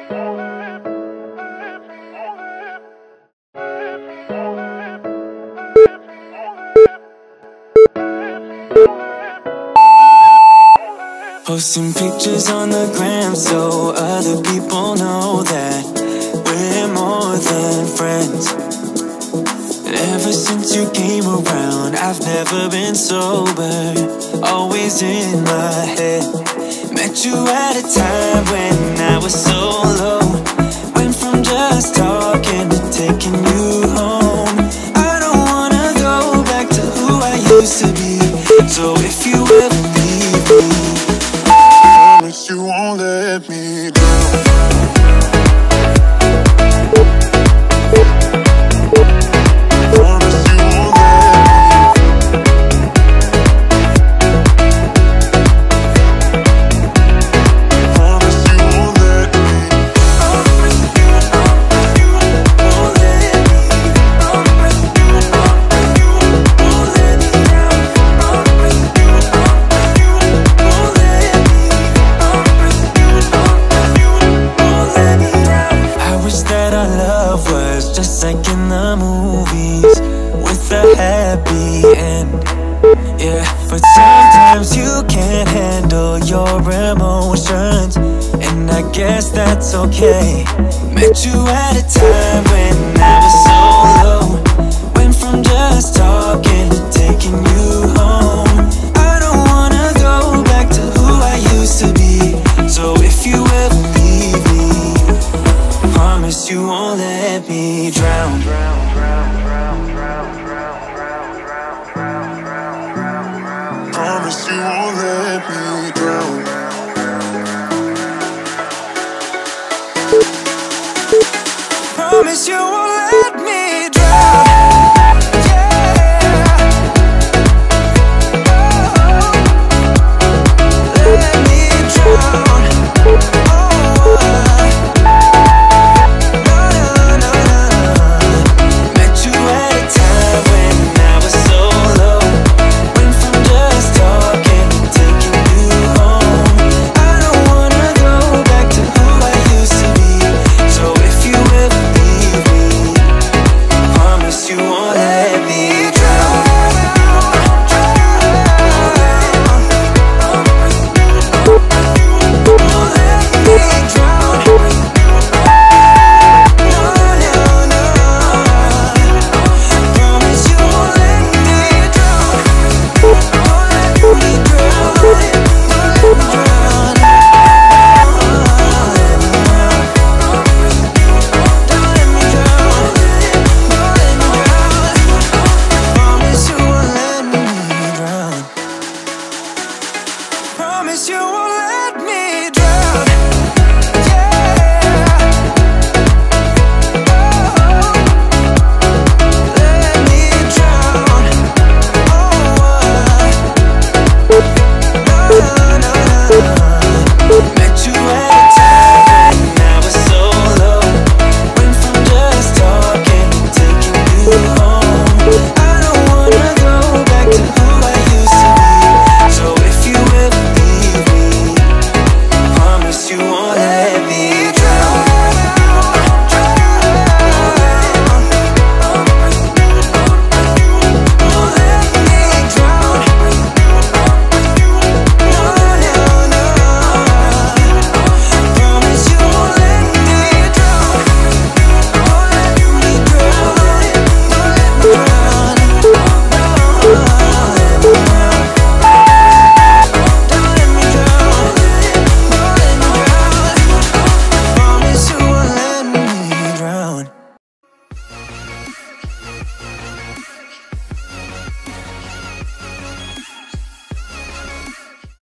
Posting pictures on the gram so other people know that we're more than friends. And ever since you came around, I've never been sober, always in my head. Met you at a time when I was so low, went from just talking to taking you home. I don't wanna go back to who I used to be, so if you ever leave me, promise you won't let me down. Just like in the movies, with a happy end. Yeah, but sometimes you can't handle your emotions, and I guess that's okay. Met you at a time when I was so low, went from just talking to taking you home. I don't wanna go back to who I used to be, so if you ever leave me, promise you won't let me drown. Promise you won't let me drown. Promise you won't let me